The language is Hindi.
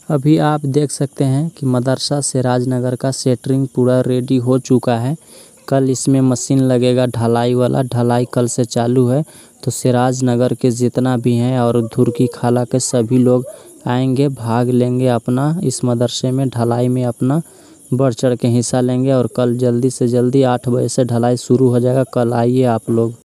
अभी आप देख सकते हैं कि मदरसा सिराजनगर का सेंटरिंग पूरा रेडी हो चुका है। कल इसमें मशीन लगेगा ढलाई वाला, ढलाई कल से चालू है। तो सिराजनगर के जितना भी हैं और धुरकी खाला के सभी लोग आएंगे, भाग लेंगे अपना इस मदरसे में ढलाई में अपना बढ़ चढ़ के हिस्सा लेंगे। और कल जल्दी से जल्दी 8 बजे से ढलाई शुरू हो जाएगा। कल आइए आप लोग।